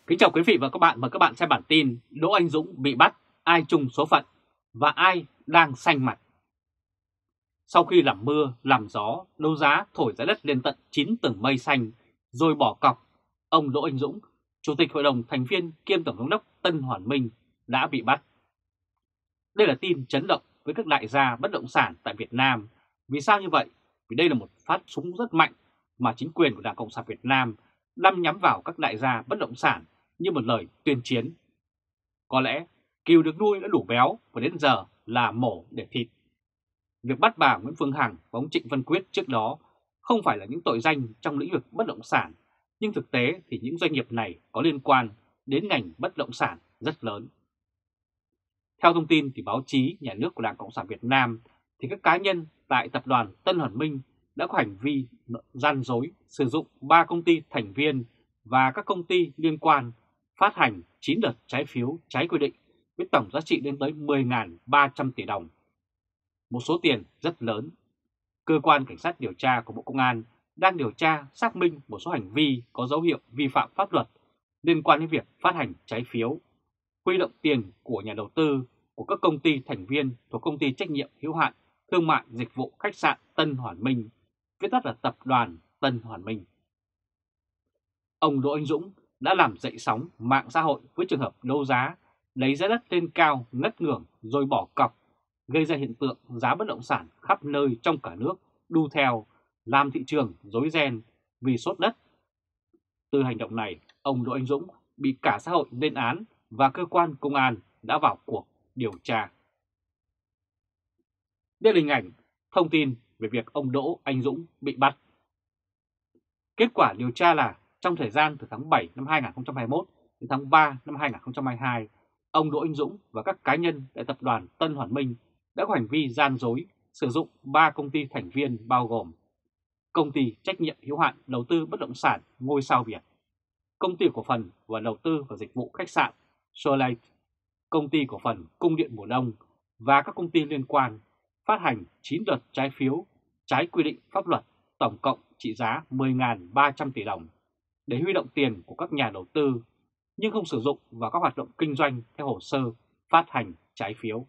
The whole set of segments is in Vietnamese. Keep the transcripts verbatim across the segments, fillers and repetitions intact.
Kính chào quý vị và các bạn, mời các bạn xem bản tin Đỗ Anh Dũng bị bắt, ai chung số phận và ai đang xanh mặt. Sau khi làm mưa, làm gió, đấu giá thổi giá đất lên tận chín tầng mây xanh rồi bỏ cọc, ông Đỗ Anh Dũng, Chủ tịch Hội đồng thành viên kiêm Tổng giám đốc Tân Hoàn Minh đã bị bắt. Đây là tin chấn động với các đại gia bất động sản tại Việt Nam. Vì sao như vậy? Vì đây là một phát súng rất mạnh mà chính quyền của Đảng Cộng sản Việt Nam đâm nhắm vào các đại gia bất động sản như một lời tuyên chiến. Có lẽ cừu được nuôi đã đủ béo và đến giờ là mổ để thịt. Việc bắt bà Nguyễn Phương Hằng và ông Trịnh Văn Quyết trước đó không phải là những tội danh trong lĩnh vực bất động sản, nhưng thực tế thì những doanh nghiệp này có liên quan đến ngành bất động sản rất lớn. Theo thông tin từ báo chí nhà nước của Đảng Cộng sản Việt Nam, thì các cá nhân tại tập đoàn Tân Hoàn Minh đã có hành vi gian dối sử dụng ba công ty thành viên và các công ty liên quan phát hành chín đợt trái phiếu trái quy định với tổng giá trị lên tới mười nghìn ba trăm tỷ đồng. Một số tiền rất lớn. Cơ quan Cảnh sát điều tra của Bộ Công an đang điều tra xác minh một số hành vi có dấu hiệu vi phạm pháp luật liên quan đến việc phát hành trái phiếu, huy động tiền của nhà đầu tư của các công ty thành viên thuộc Công ty trách nhiệm hữu hạn Thương mại Dịch vụ Khách sạn Tân Hoàn Minh, viết tắt là Tập đoàn Tân Hoàn Minh. Ông Đỗ Anh Dũng đã làm dậy sóng mạng xã hội với trường hợp đấu giá, lấy giá đất lên cao ngất ngưởng rồi bỏ cọc, gây ra hiện tượng giá bất động sản khắp nơi trong cả nước đu theo, làm thị trường rối ren vì sốt đất. Từ hành động này, ông Đỗ Anh Dũng bị cả xã hội lên án và cơ quan công an đã vào cuộc điều tra. Đây là hình ảnh thông tin về việc ông Đỗ Anh Dũng bị bắt. Kết quả điều tra là trong thời gian từ tháng bảy năm hai nghìn không trăm hai mươi mốt đến tháng ba năm hai nghìn không trăm hai mươi hai, ông Đỗ Anh Dũng và các cá nhân tại tập đoàn Tân Hoàn Minh đã có hành vi gian dối sử dụng ba công ty thành viên bao gồm Công ty trách nhiệm hữu hạn đầu tư bất động sản Ngôi sao Việt, Công ty cổ phần và đầu tư và dịch vụ khách sạn Soleil, Công ty cổ phần Cung điện Mùa Đông và các công ty liên quan phát hành chín đợt trái phiếu trái quy định pháp luật tổng cộng trị giá mười nghìn ba trăm tỷ đồng để huy động tiền của các nhà đầu tư nhưng không sử dụng vào các hoạt động kinh doanh theo hồ sơ phát hành trái phiếu.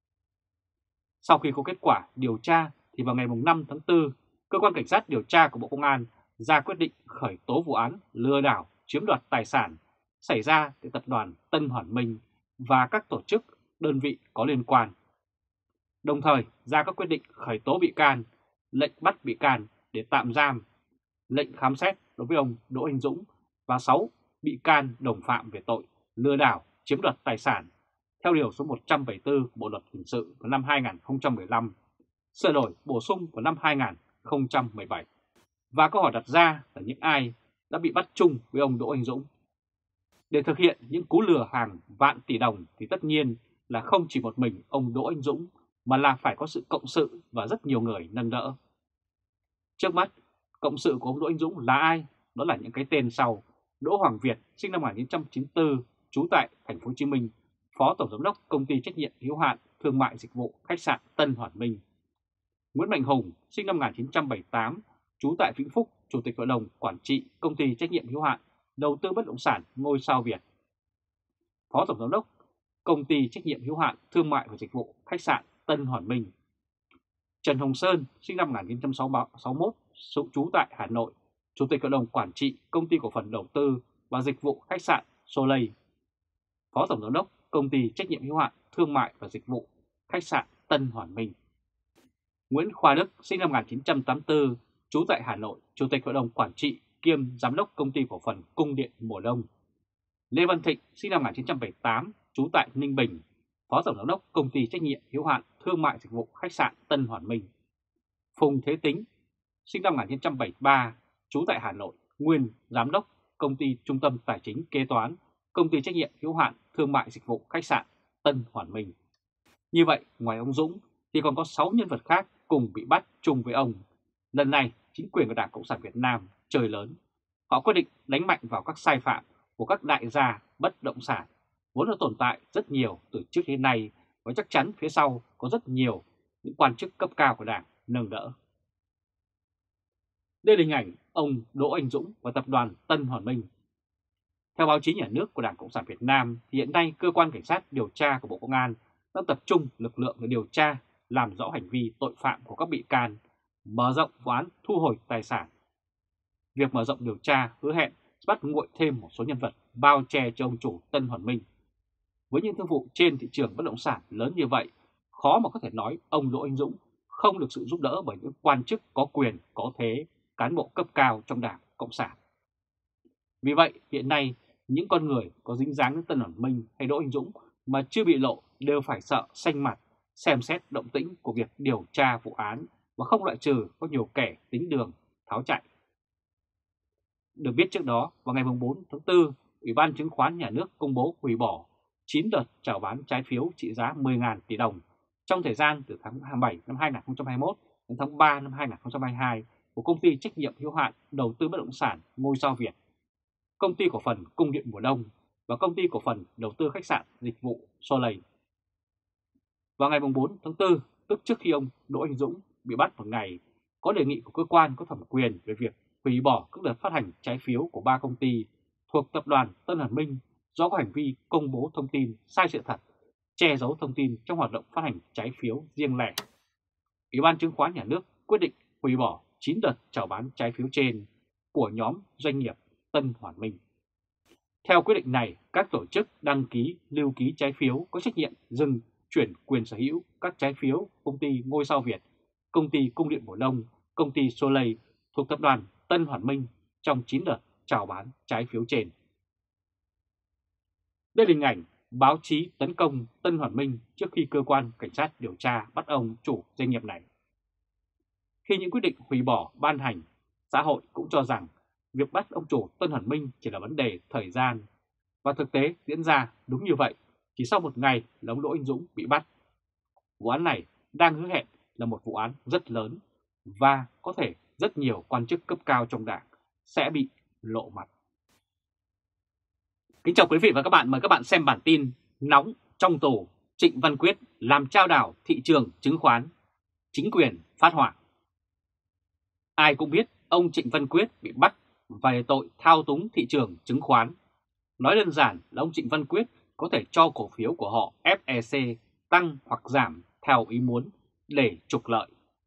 Sau khi có kết quả điều tra thì vào ngày năm tháng tư, Cơ quan Cảnh sát điều tra của Bộ Công an ra quyết định khởi tố vụ án lừa đảo chiếm đoạt tài sản xảy ra tại tập đoàn Tân Hoàn Minh và các tổ chức, đơn vị có liên quan. Đồng thời ra các quyết định khởi tố bị can, lệnh bắt bị can để tạm giam, lệnh khám xét đối với ông Đỗ Anh Dũng và sáu bị can đồng phạm về tội lừa đảo chiếm đoạt tài sản theo Điều số một trăm bảy mươi tư Bộ Luật Hình sự vào năm hai nghìn không trăm mười lăm, sửa đổi bổ sung vào năm hai nghìn không trăm mười bảy. Và câu hỏi đặt ra là những ai đã bị bắt chung với ông Đỗ Anh Dũng? Để thực hiện những cú lừa hàng vạn tỷ đồng thì tất nhiên là không chỉ một mình ông Đỗ Anh Dũng mà là phải có sự cộng sự và rất nhiều người nâng đỡ. Trước mắt, cộng sự của ông Đỗ Anh Dũng là ai? Đó là những cái tên sau: Đỗ Hoàng Việt, sinh năm một nghìn chín trăm chín mươi tư, trú tại thành phố Hồ Chí Minh, Phó Tổng giám đốc Công ty trách nhiệm hữu hạn Thương mại Dịch vụ Khách sạn Tân Hoàn Minh. Nguyễn Mạnh Hùng, sinh năm một nghìn chín trăm bảy mươi tám, trú tại Vĩnh Phúc, Chủ tịch Hội đồng Quản trị Công ty trách nhiệm hữu hạn Đầu tư bất động sản Ngôi sao Việt. Phó Tổng giám đốc Công ty trách nhiệm hữu hạn Thương mại và Dịch vụ Khách sạn Tân Hoàn Minh. Trần Hồng Sơn, sinh năm một nghìn chín trăm sáu mươi mốt, trú tại Hà Nội, Chủ tịch Hội đồng Quản trị Công ty cổ phần Đầu tư và Dịch vụ Khách sạn Soleil. Phó Tổng giám đốc Công ty trách nhiệm hữu hạn Thương mại và Dịch vụ Khách sạn Tân Hoàn Minh. Nguyễn Khoa Đức, sinh năm một nghìn chín trăm tám mươi tư, trú tại Hà Nội, Chủ tịch Hội đồng Quản trị kiêm Giám đốc Công ty cổ phần Cung điện Mùa Đông. Lê Văn Thịnh, sinh năm một nghìn chín trăm bảy mươi tám, trú tại Ninh Bình, Phó Tổng giám đốc Công ty trách nhiệm hữu hạn Thương mại Dịch vụ Khách sạn Tân Hoàn Minh. Phùng Thế Tính, sinh năm một nghìn chín trăm bảy mươi ba, trú tại Hà Nội, nguyên Giám đốc Công ty Trung tâm Tài chính Kế toán, Công ty trách nhiệm hữu hạn Thương mại Dịch vụ Khách sạn Tân Hoàn Minh. Như vậy, ngoài ông Dũng thì còn có sáu nhân vật khác cùng bị bắt chung với ông. Lần này, chính quyền của Đảng Cộng sản Việt Nam chơi lớn. Họ quyết định đánh mạnh vào các sai phạm của các đại gia bất động sản, vốn đã tồn tại rất nhiều từ trước đến nay, và chắc chắn phía sau có rất nhiều những quan chức cấp cao của Đảng nâng đỡ. Đây là hình ảnh ông Đỗ Anh Dũng và tập đoàn Tân Hoàn Minh. Theo báo chí nhà nước của Đảng Cộng sản Việt Nam, thì hiện nay cơ quan cảnh sát điều tra của Bộ Công an đã tập trung lực lượng để điều tra, làm rõ hành vi tội phạm của các bị can, mở rộng vụ án thu hồi tài sản. Việc mở rộng điều tra hứa hẹn sẽ bắt nguội thêm một số nhân vật bao che cho ông chủ Tân Hoàn Minh. Với những thương vụ trên thị trường bất động sản lớn như vậy, khó mà có thể nói ông Đỗ Anh Dũng không được sự giúp đỡ bởi những quan chức có quyền, có thế, cán bộ cấp cao trong Đảng Cộng sản. Vì vậy, hiện nay, những con người có dính dáng đến Tân Hoàn Minh hay Đỗ Anh Dũng mà chưa bị lộ đều phải sợ xanh mặt, xem xét động tĩnh của việc điều tra vụ án và không loại trừ có nhiều kẻ tính đường tháo chạy. Được biết trước đó, vào ngày bốn tháng tư, Ủy ban Chứng khoán Nhà nước công bố hủy bỏ chín đợt chào bán trái phiếu trị giá mười nghìn tỷ đồng trong thời gian từ tháng bảy năm hai nghìn không trăm hai mươi mốt đến tháng ba năm hai nghìn không trăm hai mươi hai của Công ty trách nhiệm hữu hạn đầu tư bất động sản Ngôi Sao Việt, Công ty cổ phần Cung điện Mùa Đông và Công ty cổ phần đầu tư khách sạn dịch vụ Soleil. Vào ngày bốn tháng tư, tức trước khi ông Đỗ Anh Dũng bị bắt một ngày, có đề nghị của cơ quan có thẩm quyền về việc hủy bỏ các đợt phát hành trái phiếu của ba công ty thuộc tập đoàn Tân Hoàn Minh do có hành vi công bố thông tin sai sự thật, che giấu thông tin trong hoạt động phát hành trái phiếu riêng lẻ. Ủy ban Chứng khoán Nhà nước quyết định hủy bỏ chín đợt chào bán trái phiếu trên của nhóm doanh nghiệp Tân Hoàn Minh. Theo quyết định này, các tổ chức đăng ký lưu ký trái phiếu có trách nhiệm dừng chuyển quyền sở hữu các trái phiếu công ty Ngôi Sao Việt, công ty Cung điện Mùa Đông, công ty Soleil thuộc tập đoàn Tân Hoàn Minh trong chín đợt chào bán trái phiếu trên. Đây là hình ảnh báo chí tấn công Tân Hoàn Minh trước khi cơ quan cảnh sát điều tra bắt ông chủ doanh nghiệp này. Khi những quyết định hủy bỏ ban hành, xã hội cũng cho rằng việc bắt ông chủ Tân Hoàn Minh chỉ là vấn đề thời gian, và thực tế diễn ra đúng như vậy. Chỉ sau một ngày là ông Đỗ Anh Dũng bị bắt. Vụ án này đang hứa hẹn là một vụ án rất lớn và có thể rất nhiều quan chức cấp cao trong Đảng sẽ bị lộ mặt. Kính chào quý vị và các bạn, mời các bạn xem bản tin nóng trong tù, Trịnh Văn Quyết làm chao đảo thị trường chứng khoán, chính quyền phát hoảng. Ai cũng biết ông Trịnh Văn Quyết bị bắt về tội thao túng thị trường chứng khoán. Nói đơn giản là ông Trịnh Văn Quyết có thể cho cổ phiếu của họ ép e xê tăng hoặc giảm theo ý muốn để trục lợi.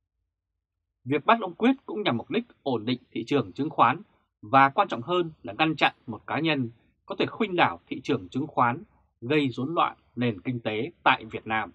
Việc bắt ông Quyết cũng nhằm mục đích ổn định thị trường chứng khoán và quan trọng hơn là ngăn chặn một cá nhân có thể khuynh đảo thị trường chứng khoán, gây rối loạn nền kinh tế tại Việt Nam.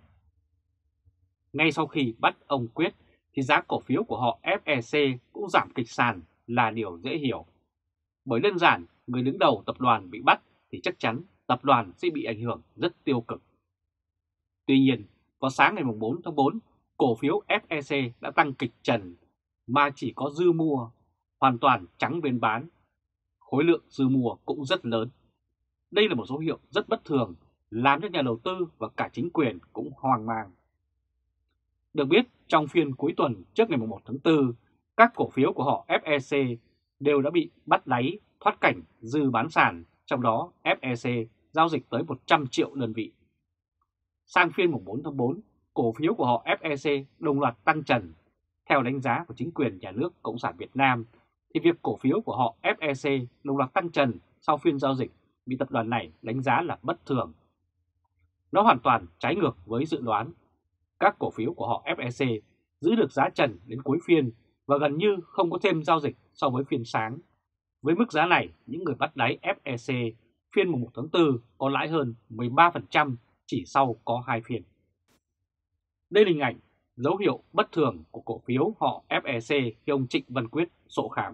Ngay sau khi bắt ông Quyết thì giá cổ phiếu của họ ép e xê cũng giảm kịch sàn là điều dễ hiểu. Bởi đơn giản, người đứng đầu tập đoàn bị bắt thì chắc chắn tập đoàn sẽ bị ảnh hưởng rất tiêu cực. Tuy nhiên, vào sáng ngày bốn tháng tư, cổ phiếu ép e xê đã tăng kịch trần mà chỉ có dư mua, hoàn toàn trắng bên bán. Khối lượng dư mua cũng rất lớn. Đây là một dấu hiệu rất bất thường, làm cho nhà đầu tư và cả chính quyền cũng hoang mang. Được biết, trong phiên cuối tuần trước ngày một tháng tư, các cổ phiếu của họ ép e xê đều đã bị bắt đáy thoát cảnh dư bán sàn, trong đó ép e xê giao dịch tới một trăm triệu đơn vị. Sang phiên bốn tháng tư, cổ phiếu của họ ép e xê đồng loạt tăng trần. Theo đánh giá của chính quyền nhà nước Cộng sản Việt Nam, thì việc cổ phiếu của họ ép e xê đồng loạt tăng trần sau phiên giao dịch bị tập đoàn này đánh giá là bất thường. Nó hoàn toàn trái ngược với dự đoán. Các cổ phiếu của họ ép e xê giữ được giá trần đến cuối phiên và gần như không có thêm giao dịch so với phiên sáng. Với mức giá này, những người bắt đáy ép e xê phiên một tháng tư có lãi hơn mười ba phần trăm chỉ sau có hai phiên. Đây là hình ảnh dấu hiệu bất thường của cổ phiếu họ ép e xê khi ông Trịnh Văn Quyết sổ khám.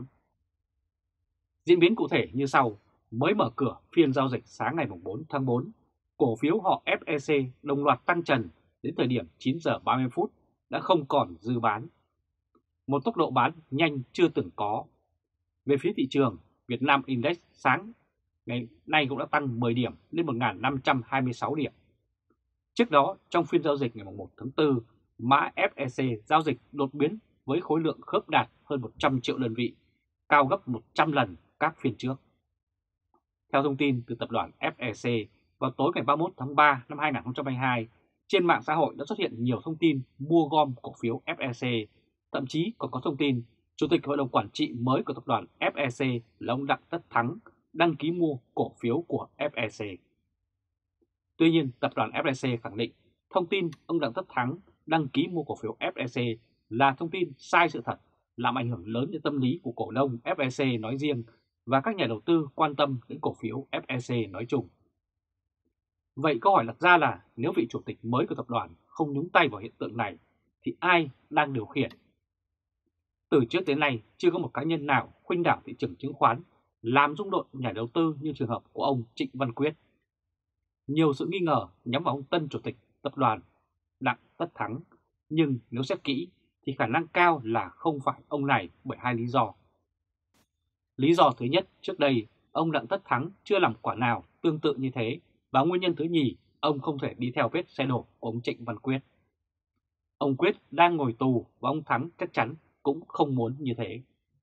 Diễn biến cụ thể như sau: mới mở cửa phiên giao dịch sáng ngày bốn tháng tư, cổ phiếu họ ép e xê đồng loạt tăng trần, đến thời điểm chín giờ ba mươi phút đã không còn dư bán. Một tốc độ bán nhanh chưa từng có. Về phía thị trường, Việt Nam Index sáng ngày nay cũng đã tăng mười điểm lên một nghìn năm trăm hai mươi sáu điểm. Trước đó, trong phiên giao dịch ngày một tháng tư, mã ép e xê giao dịch đột biến với khối lượng khớp đạt hơn một trăm triệu đơn vị, cao gấp một trăm lần các phiên trước. Theo thông tin từ tập đoàn ép e xê, vào tối ngày ba mươi mốt tháng ba năm hai nghìn không trăm hai mươi hai, trên mạng xã hội đã xuất hiện nhiều thông tin mua gom cổ phiếu ép e xê, thậm chí còn có thông tin Chủ tịch Hội đồng Quản trị mới của tập đoàn ép e xê là ông Đặng Tất Thắng đăng ký mua cổ phiếu của ép e xê. Tuy nhiên, tập đoàn ép e xê khẳng định thông tin ông Đặng Tất Thắng đăng ký mua cổ phiếu ép e xê là thông tin sai sự thật, làm ảnh hưởng lớn đến tâm lý của cổ đông ép e xê nói riêng và các nhà đầu tư quan tâm đến cổ phiếu ép e xê nói chung. Vậy câu hỏi đặt ra là nếu vị chủ tịch mới của tập đoàn không nhúng tay vào hiện tượng này thì ai đang điều khiển? Từ trước đến nay chưa có một cá nhân nào khuynh đảo thị trường chứng khoán làm rung động nhà đầu tư như trường hợp của ông Trịnh Văn Quyết. Nhiều sự nghi ngờ nhắm vào ông tân chủ tịch tập đoàn Đặng Tất Thắng, nhưng nếu xét kỹ thì khả năng cao là không phải ông này bởi hai lý do. Lý do thứ nhất, trước đây ông Đặng Tất Thắng chưa làm quả nào tương tự như thế, và nguyên nhân thứ nhì, ông không thể đi theo vết xe đổ của ông Trịnh Văn Quyết. Ông Quyết đang ngồi tù và ông Thắng chắc chắn cũng không muốn như thế.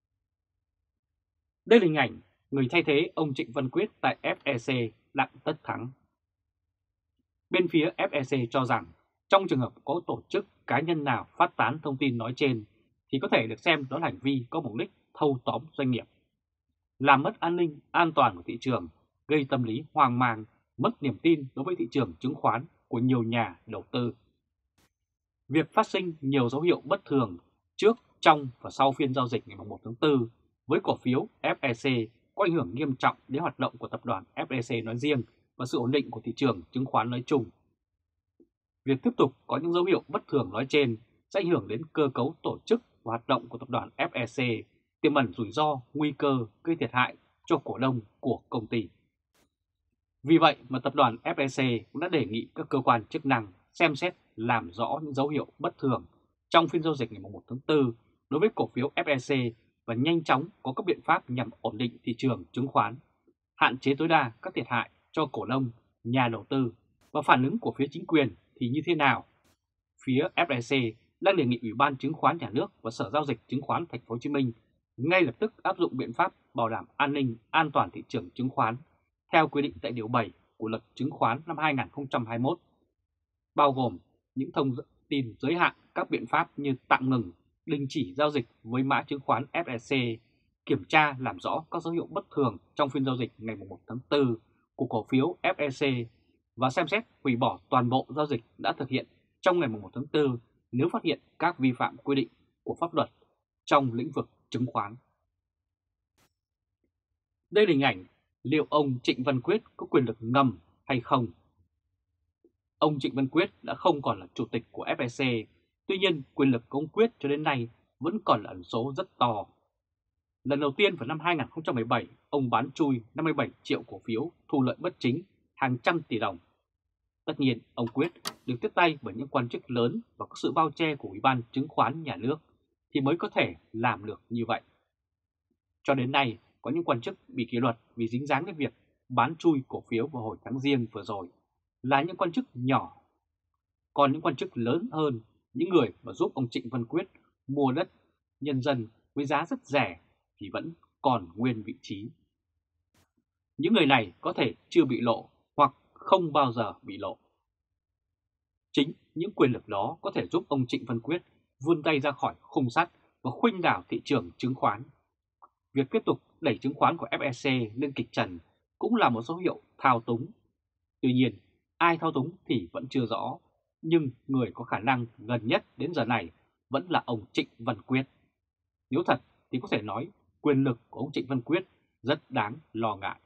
Đây là hình ảnh người thay thế ông Trịnh Văn Quyết tại ép e xê Đặng Tất Thắng. Bên phía ép e xê cho rằng trong trường hợp có tổ chức cá nhân nào phát tán thông tin nói trên thì có thể được xem đó là hành vi có mục đích thâu tóm doanh nghiệp, làm mất an ninh an toàn của thị trường, gây tâm lý hoang mang, mất niềm tin đối với thị trường chứng khoán của nhiều nhà đầu tư. Việc phát sinh nhiều dấu hiệu bất thường trước, trong và sau phiên giao dịch ngày một tháng tư với cổ phiếu ép e xê có ảnh hưởng nghiêm trọng đến hoạt động của tập đoàn ép e xê nói riêng và sự ổn định của thị trường chứng khoán nói chung. Việc tiếp tục có những dấu hiệu bất thường nói trên sẽ ảnh hưởng đến cơ cấu tổ chức và hoạt động của tập đoàn ép e xê, tiềm ẩn rủi ro, nguy cơ gây thiệt hại cho cổ đông của công ty. Vì vậy mà tập đoàn ép e xê cũng đã đề nghị các cơ quan chức năng xem xét làm rõ những dấu hiệu bất thường trong phiên giao dịch ngày một tháng tư đối với cổ phiếu ép e xê và nhanh chóng có các biện pháp nhằm ổn định thị trường chứng khoán, hạn chế tối đa các thiệt hại cho cổ đông, nhà đầu tư. Và phản ứng của phía chính quyền thì như thế nào? Phía ép e xê đang đề nghị Ủy ban Chứng khoán Nhà nước và Sở Giao dịch Chứng khoán Thành phố Hồ Chí Minh ngay lập tức áp dụng biện pháp bảo đảm an ninh, an toàn thị trường chứng khoán theo quy định tại điều bảy của Luật Chứng khoán năm hai nghìn không trăm hai mươi mốt, bao gồm những thông tin giới hạn các biện pháp như tạm ngừng, đình chỉ giao dịch với mã chứng khoán ép e xê, kiểm tra làm rõ các dấu hiệu bất thường trong phiên giao dịch ngày một tháng tư của cổ phiếu ép e xê và xem xét hủy bỏ toàn bộ giao dịch đã thực hiện trong ngày một tháng tư nếu phát hiện các vi phạm quy định của pháp luật trong lĩnh vực chứng khoán. Đây là hình ảnh liệu ông Trịnh Văn Quyết có quyền lực ngầm hay không. Ông Trịnh Văn Quyết đã không còn là chủ tịch của ép e xê, tuy nhiên quyền lực của ông Quyết cho đến nay vẫn còn là ẩn số rất to. Lần đầu tiên vào năm hai nghìn không trăm mười bảy, ông bán chui năm mươi bảy triệu cổ phiếu thu lợi bất chính hàng trăm tỷ đồng. Tất nhiên, ông Quyết được tiếp tay bởi những quan chức lớn và có sự bao che của Ủy ban Chứng khoán Nhà nước thì mới có thể làm được như vậy. Cho đến nay, có những quan chức bị kỷ luật vì dính dáng đến việc bán chui cổ phiếu vào hồi tháng Giêng vừa rồi là những quan chức nhỏ. Còn những quan chức lớn hơn, những người mà giúp ông Trịnh Văn Quyết mua đất nhân dân với giá rất rẻ thì vẫn còn nguyên vị trí. Những người này có thể chưa bị lộ hoặc không bao giờ bị lộ. Chính những quyền lực đó có thể giúp ông Trịnh Văn Quyết vươn tay ra khỏi khung sắt và khuynh đảo thị trường chứng khoán. Việc tiếp tục đẩy chứng khoán của ép e xê lên kịch trần cũng là một dấu hiệu thao túng. Tuy nhiên, ai thao túng thì vẫn chưa rõ, nhưng người có khả năng gần nhất đến giờ này vẫn là ông Trịnh Văn Quyết. Nếu thật thì có thể nói quyền lực của ông Trịnh Văn Quyết rất đáng lo ngại.